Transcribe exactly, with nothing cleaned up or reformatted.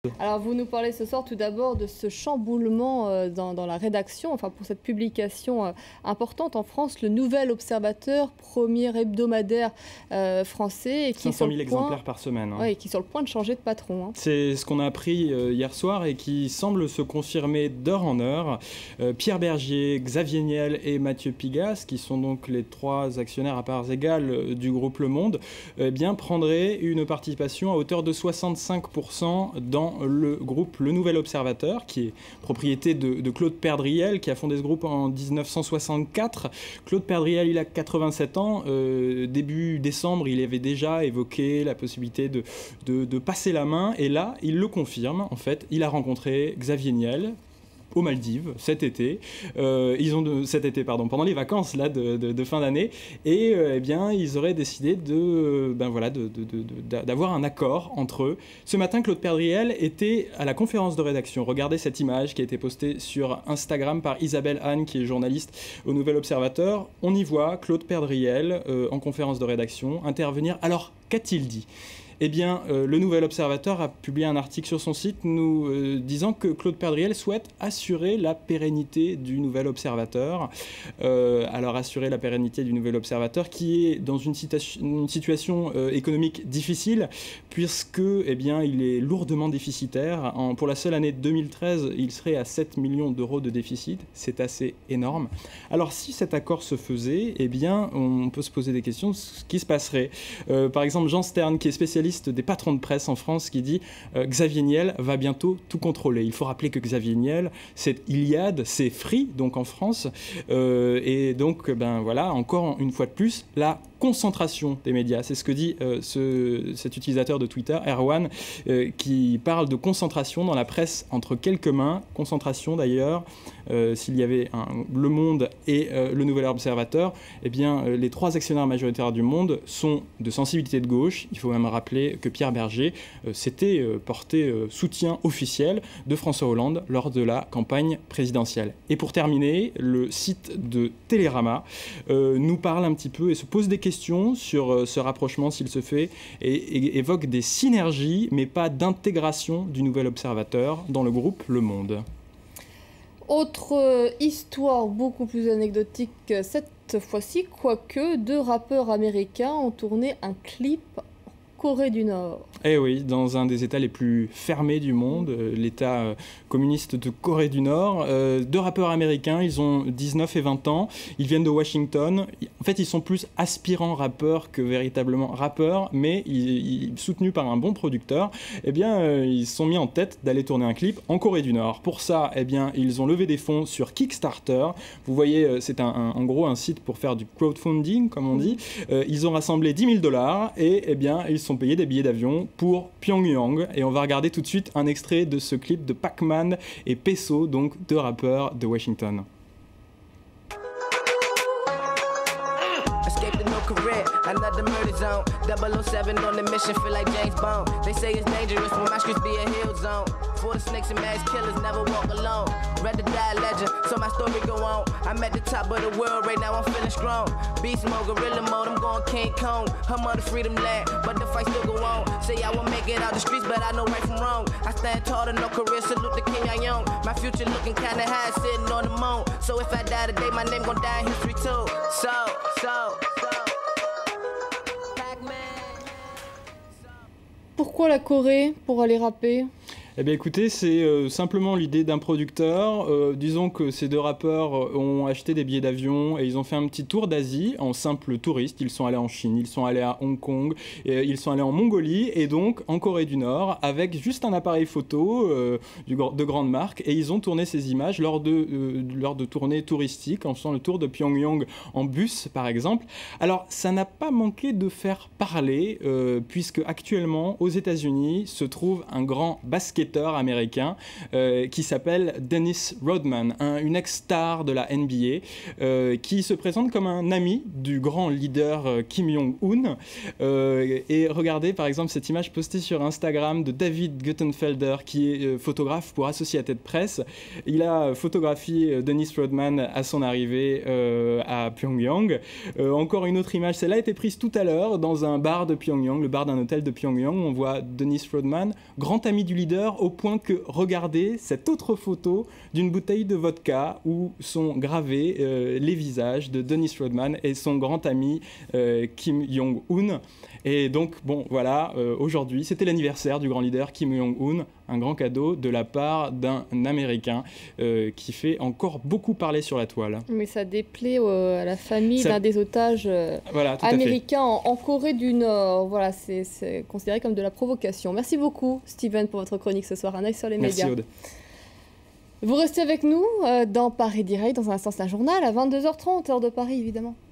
Alors vous nous parlez ce soir tout d'abord de ce chamboulement euh, dans, dans la rédaction, enfin pour cette publication euh, importante en France, le Nouvel Observateur, premier hebdomadaire euh, français. Et qui cinq cent mille point, exemplaires par semaine. Hein. Ouais, qui est sur le point de changer de patron. Hein. C'est ce qu'on a appris euh, hier soir et qui semble se confirmer d'heure en heure. Euh, Pierre Bergier, Xavier Niel et Mathieu Pigasse, qui sont donc les trois actionnaires à parts égales euh, du groupe Le Monde, eh bien, prendraient une participation à hauteur de soixante-cinq pour cent dans le groupe Le Nouvel Observateur, qui est propriété de, de Claude Perdriel, qui a fondé ce groupe en mille neuf cent soixante-quatre. Claude Perdriel, il a quatre-vingt-sept ans. Euh, début décembre, il avait déjà évoqué la possibilité de, de, de passer la main. Et là, il le confirme. En fait, il a rencontré Xavier Niel aux Maldives cet été, euh, ils ont de, cet été pardon, pendant les vacances là de, de, de fin d'année, et euh, eh bien ils auraient décidé de, ben voilà, de, de, de, de, d'avoir un accord entre eux. Ce matin, Claude Perdriel était à la conférence de rédaction. Regardez cette image qui a été postée sur Instagram par Isabelle Anne, qui est journaliste au Nouvel Observateur. On y voit Claude Perdriel euh, en conférence de rédaction intervenir. Alors, qu'a-t-il dit ? Eh bien, euh, le Nouvel Observateur a publié un article sur son site nous euh, disant que Claude Perdriel souhaite assurer la pérennité du Nouvel Observateur. Euh, alors, assurer la pérennité du Nouvel Observateur qui est dans une, situa- une situation euh, économique difficile puisque, eh bien, il est lourdement déficitaire. En, pour la seule année deux mille treize, il serait à sept millions d'euros de déficit. C'est assez énorme. Alors, si cet accord se faisait, eh bien, on peut se poser des questions de ce qui se passerait. Euh, par exemple, Jean Stern, qui est spécialiste des patrons de presse en France, qui dit euh, Xavier Niel va bientôt tout contrôler. Il faut rappeler que Xavier Niel, c'est Iliad, c'est Free, donc en France, euh, et donc ben voilà, encore une fois de plus, la concentration des médias. C'est ce que dit euh, ce, cet utilisateur de Twitter, Erwan, euh, qui parle de concentration dans la presse entre quelques mains. Concentration d'ailleurs, euh, s'il y avait un, Le Monde et euh, le Nouvel Observateur, eh bien, euh, les trois actionnaires majoritaires du Monde sont de sensibilité de gauche. Il faut même rappeler que Pierre Berger euh, s'était euh, porté euh, soutien officiel de François Hollande lors de la campagne présidentielle. Et pour terminer, le site de Télérama euh, nous parle un petit peu et se pose des questions sur euh, ce rapprochement s'il se fait et, et évoque des synergies mais pas d'intégration du Nouvel Observateur dans le groupe Le Monde. Autre euh, histoire beaucoup plus anecdotique cette fois-ci, quoique deux rappeurs américains ont tourné un clip en Corée du Nord. Eh oui, dans un des États les plus fermés du monde, euh, l'État euh, communiste de Corée du Nord. Euh, deux rappeurs américains, ils ont dix-neuf et vingt ans, ils viennent de Washington. En fait, ils sont plus aspirants rappeurs que véritablement rappeurs, mais ils, ils, soutenus par un bon producteur, eh bien, euh, ils se sont mis en tête d'aller tourner un clip en Corée du Nord. Pour ça, eh bien, ils ont levé des fonds sur Kickstarter. Vous voyez, euh, c'est un, un, en gros un site pour faire du crowdfunding, comme on dit. Euh, ils ont rassemblé dix mille dollars et eh bien, ils se sont payés des billets d'avion pour Pyongyang. Et on va regarder tout de suite un extrait de ce clip de Pac-Man et Peso, donc deux rappeurs de Washington. Another murder zone, double oh seven on the mission, feel like James Bond. They say it's dangerous when my streets be a hill zone. For the snakes and mass killers never walk alone. Read the die legend, so my story go on. I'm at the top of the world right now, I'm feeling strong. Beast mode, gorilla mode, I'm going King Kong. I'm on the freedom land, but the fight still go on. Say I won't make it out the streets, but I know right from wrong. I stand tall to no career, salute the king I own. My future looking kinda high, sitting on the moon. So if I die today, my name gon' die in history too. So, so, so. Pourquoi la Corée pour aller rapper ? Eh bien écoutez, c'est euh, simplement l'idée d'un producteur. Euh, disons que ces deux rappeurs ont acheté des billets d'avion et ils ont fait un petit tour d'Asie en simple touriste. Ils sont allés en Chine, ils sont allés à Hong Kong, et ils sont allés en Mongolie et donc en Corée du Nord avec juste un appareil photo euh, du, de grande marque. Et ils ont tourné ces images lors de, euh, lors de tournées touristiques en faisant le tour de Pyongyang en bus par exemple. Alors ça n'a pas manqué de faire parler euh, puisque actuellement aux États-Unis se trouve un grand basketteur américain euh, qui s'appelle Dennis Rodman, un, une ex-star de la N B A euh, qui se présente comme un ami du grand leader euh, Kim Jong-un. Euh, et regardez par exemple cette image postée sur Instagram de David Guttenfelder qui est euh, photographe pour Associated Press. Il a photographié euh, Dennis Rodman à son arrivée euh, à Pyongyang. Euh, encore une autre image, celle-là a été prise tout à l'heure dans un bar de Pyongyang, le bar d'un hôtel de Pyongyang. On voit Dennis Rodman, grand ami du leader, l'histoire au point que, regardez cette autre photo d'une bouteille de vodka où sont gravés euh, les visages de Dennis Rodman et son grand ami euh, Kim Jong-un. Et donc, bon, voilà, euh, aujourd'hui, c'était l'anniversaire du grand leader Kim Jong-un, un grand cadeau de la part d'un Américain euh, qui fait encore beaucoup parler sur la toile. Mais ça déplaît euh, à la famille ça... d'un des otages euh, voilà, américains en, en Corée du Nord. Voilà, c'est, c'est considéré comme de la provocation. Merci beaucoup, Steven, pour votre chronique ce soir. Un œil sur les Merci, médias. Aude. Vous restez avec nous euh, dans Paris Direct. Dans un instant, c'est un journal à vingt-deux heures trente, heure de Paris, évidemment.